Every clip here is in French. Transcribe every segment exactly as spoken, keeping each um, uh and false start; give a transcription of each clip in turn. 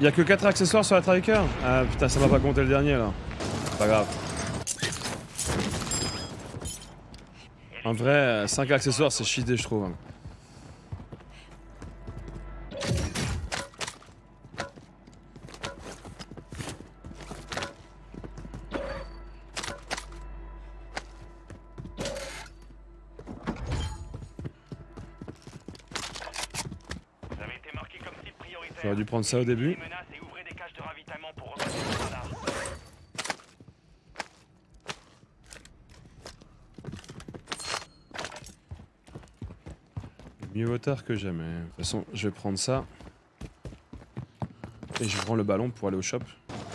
Y'a que quatre accessoires sur la Striker. Ah putain, ça va pas compter le dernier là. Pas grave. En vrai, cinq accessoires c'est cheaté je trouve. J'aurais dû prendre ça au début. Mieux vaut tard que jamais. De toute façon, je vais prendre ça. Et je prends le ballon pour aller au shop.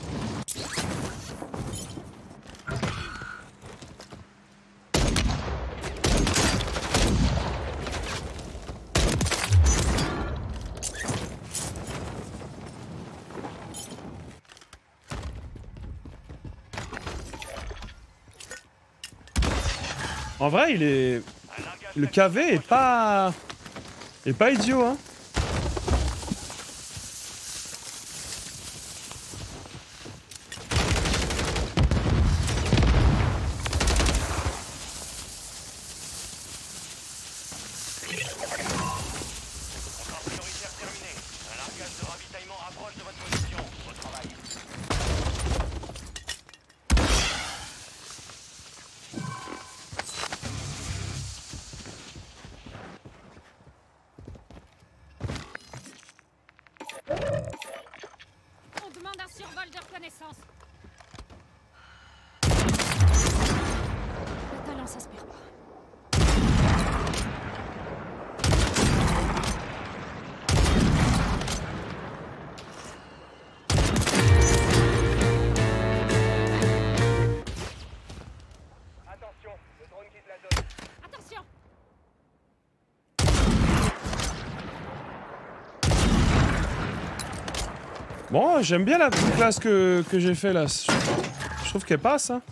En vrai, il est... Le K V est pas... est pas idiot, hein. Bon, j'aime bien la petite classe que, que j'ai fait là. Je trouve qu'elle passe, hein.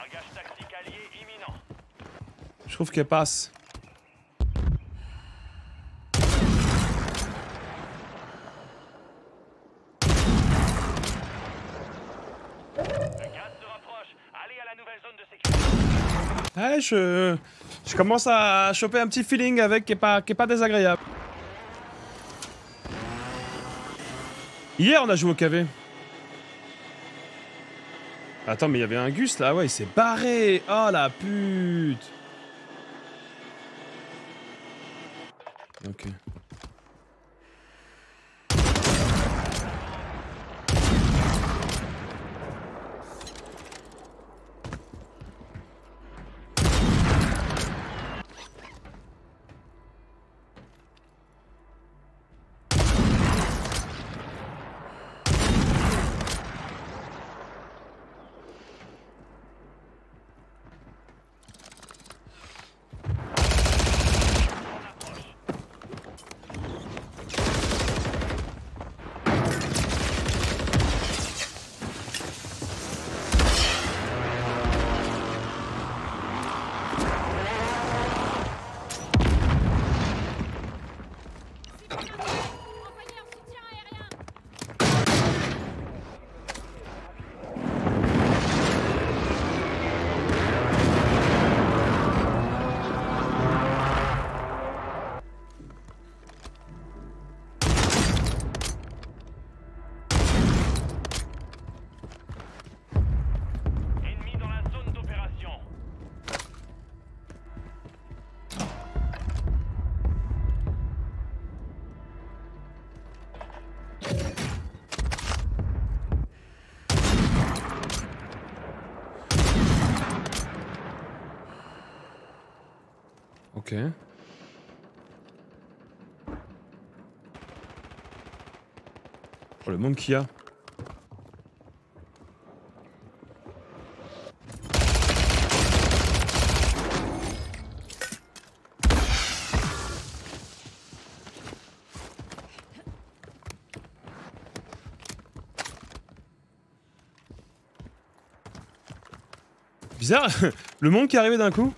Je trouve qu'elle passe. Ouais, je, je commence à choper un petit feeling avec qui est pas, qui est pas désagréable. Hier, on a joué au K V. Attends, mais il y avait un Gus là, ouais, il s'est barré. Oh la pute. Ok. Ok. Oh, le monde qu'il y a. Bizarre, le monde qui est arrivé d'un coup.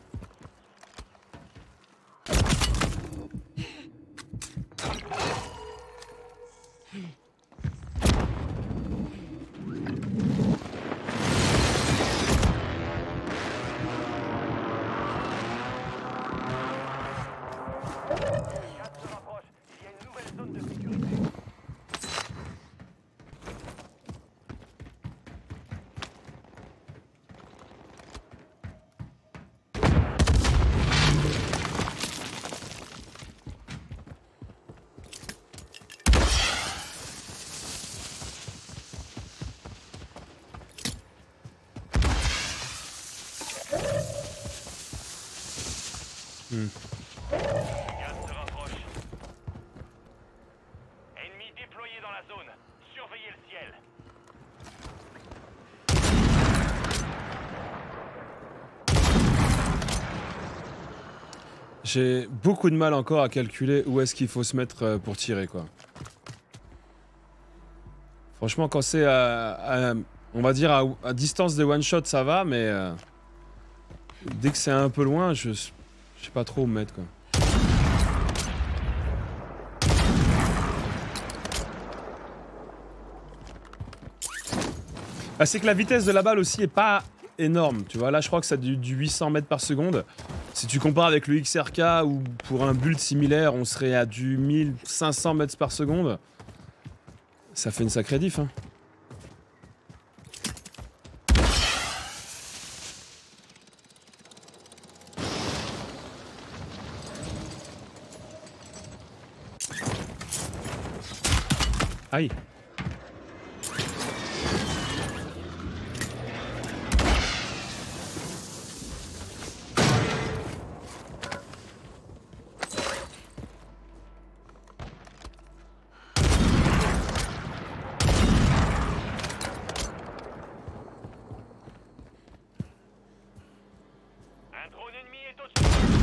Hmm. Le gaz se rapproche. Ennemi déployé dans la zone. Surveillez le ciel. J'ai beaucoup de mal encore à calculer où est-ce qu'il faut se mettre pour tirer, quoi. Franchement, quand c'est à, à, on va dire à, à distance de one shot, ça va, mais euh, dès que c'est un peu loin, je, je sais pas trop où me mettre, quoi. Ah, c'est que la vitesse de la balle aussi est pas énorme, tu vois. Là, je crois que c'est du, du huit cents mètres par seconde. Si tu compares avec le X R K ou pour un build similaire, on serait à du mille cinq cents mètres par seconde. Ça fait une sacrée diff, hein. Aïe. Un drone ennemi est au-dessus.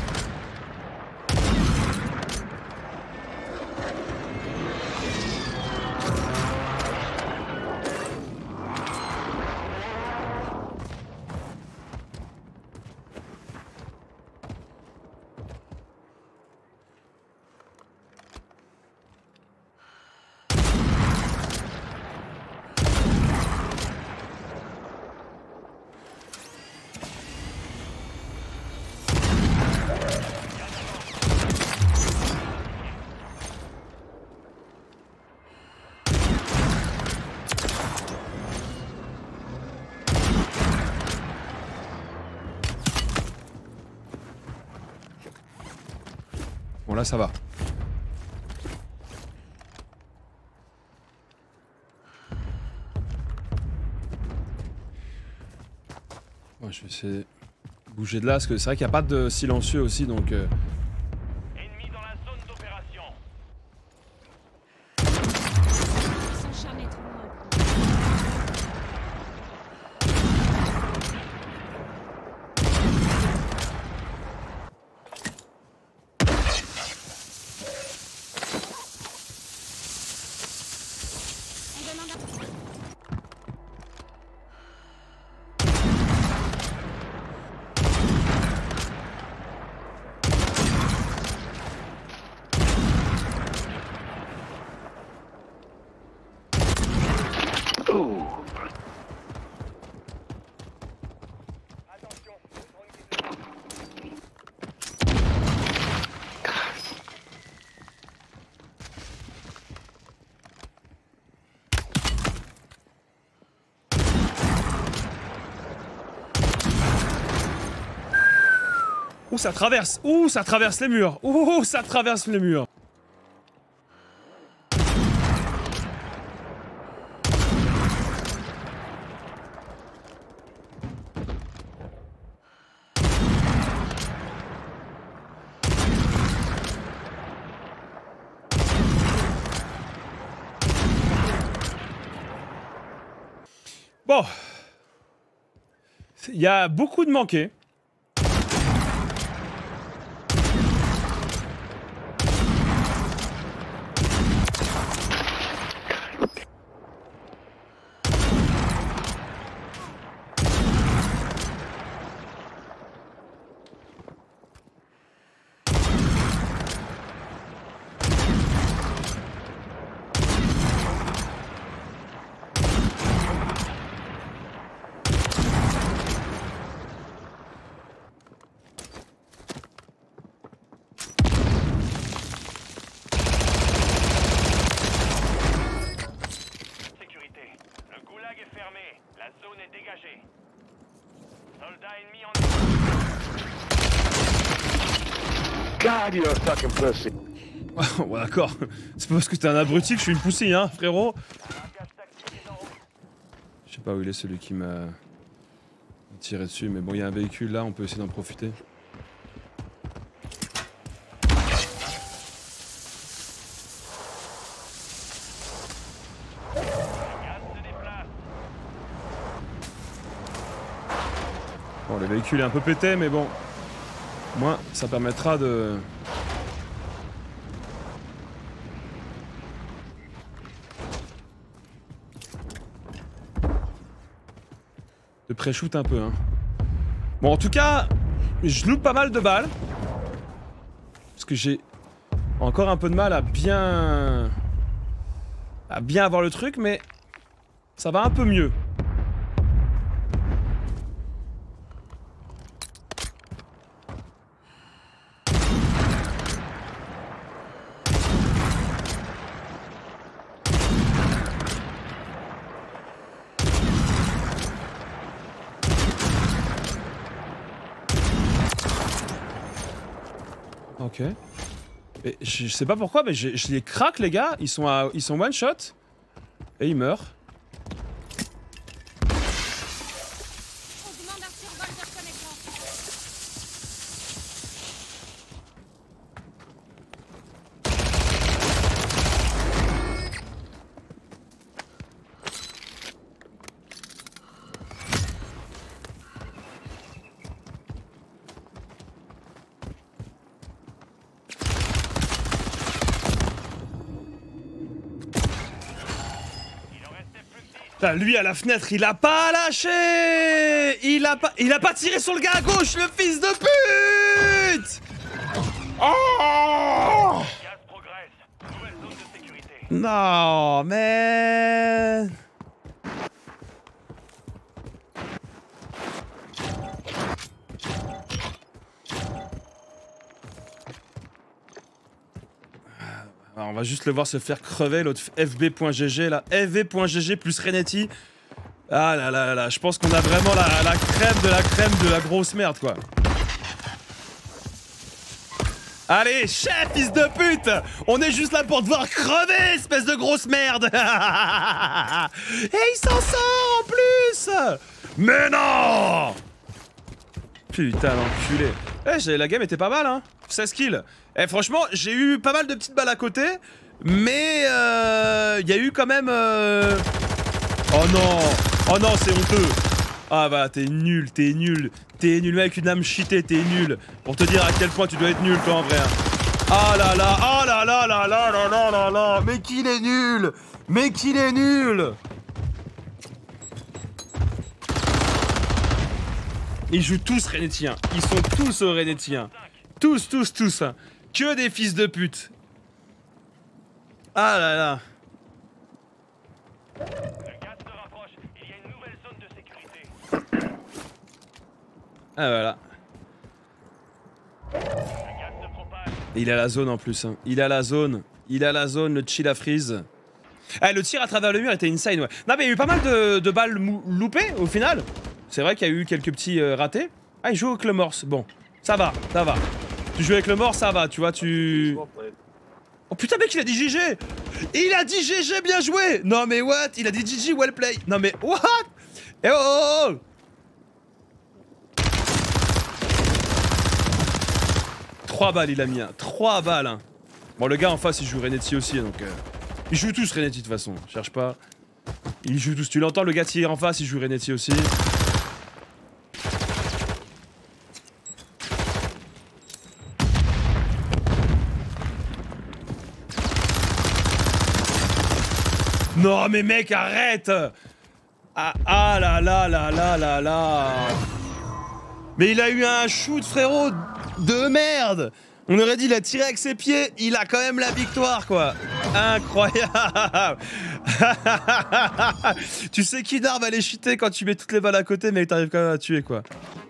Bon, là, ça va. Bon, je vais essayer de bouger de là, parce que c'est vrai qu'il n'y a pas de silencieux aussi, donc... Euh... Ennemi dans la zone d'opération. Sans jamais trop loin. On demande un... Attention. Ouh, ça traverse! Ouh, ça traverse les murs! Ouh, ça traverse les murs! Bon. Il y a beaucoup de manqués. Sécurité. Le goulag est fermé. La zone est dégagée. Soldats ennemis en... God, you're a fucking pussy. Ouais, d'accord. C'est pas parce que t'es un abruti que je suis une poussie, hein, frérot. Largage tactique est en route. Je sais pas où il est celui qui m'a tiré dessus, mais bon, il y a un véhicule là, on peut essayer d'en profiter. Bon, le véhicule est un peu pété, mais bon. Au moins, ça permettra de... de pré-shoot un peu, hein. Bon, en tout cas, je loupe pas mal de balles. Parce que j'ai encore un peu de mal à bien... à bien avoir le truc, mais ça va un peu mieux. Ok. Et je, je sais pas pourquoi, mais je, je les craque, les gars. Ils sont, à, ils sont one shot. Et ils meurent. On demande un survol de reconnaissance. Putain, lui à la fenêtre, il a pas lâché. Il a pas, il a pas tiré sur le gars à gauche, le fils de pute. Oh Gaz progresse. Nouvelle zone de sécurité. non, mais... Alors, on va juste le voir se faire crever, l'autre F B point G G là. F B point G G plus Renetti. Ah là là là là, je pense qu'on a vraiment la, la crème de la crème de la grosse merde quoi. Allez, chef, fils de pute! On est juste là pour te voir crever, espèce de grosse merde! Et il s'en sort en plus! Mais non! Putain, l'enculé. Eh, la game était pas mal, hein. seize kills. Eh, franchement, j'ai eu pas mal de petites balles à côté, mais il euh, y a eu quand même... Euh... Oh non! Oh non, c'est honteux! Ah bah, t'es nul, t'es nul. T'es nul, mec, une âme cheatée, t'es nul. Pour te dire à quel point tu dois être nul, toi, en vrai. Ah là là, ah là là là là là là là là. Mais qu'il est nul! Mais qu'il est nul! Ils jouent tous Renetiens. Ils sont tous Renetiens. Tous, tous, tous. Que des fils de pute. Ah là là. Le gaz se rapproche. Il y a une nouvelle zone de sécurité. Ah voilà. Le gaz se propage. Et il a la zone en plus. Hein. Il a la zone. Il a la zone, le chill à freeze. Ah, le tir à travers le mur était insane, ouais. Non, mais il y a eu pas mal de, de balles loupées au final. C'est vrai qu'il y a eu quelques petits euh, ratés. Ah, il joue avec le morse. Bon, ça va, ça va. Tu joues avec le morse, ça va, tu vois, tu... Oh putain, mec, il a dit G G. Il a dit G G, bien joué. Non, mais what? Il a dit G G, well play. Non, mais what? Eh oh, oh, oh. Trois balles, il a mis un. Trois balles, hein. Bon, le gars en face, il joue Renetti aussi, donc... Euh... Ils jouent tous Renetti, de toute façon. Cherche pas. Ils jouent tous. Tu l'entends, le gars tirer en face, il joue Renetti aussi. Non mais mec, arrête! Ah, ah là là là là là là! Mais il a eu un shoot, frérot, de merde! On aurait dit il a tiré avec ses pieds, il a quand même la victoire, quoi! Incroyable! Tu sais qu'Inard va les cheater quand tu mets toutes les balles à côté, mais t'arrives quand même à tuer, quoi.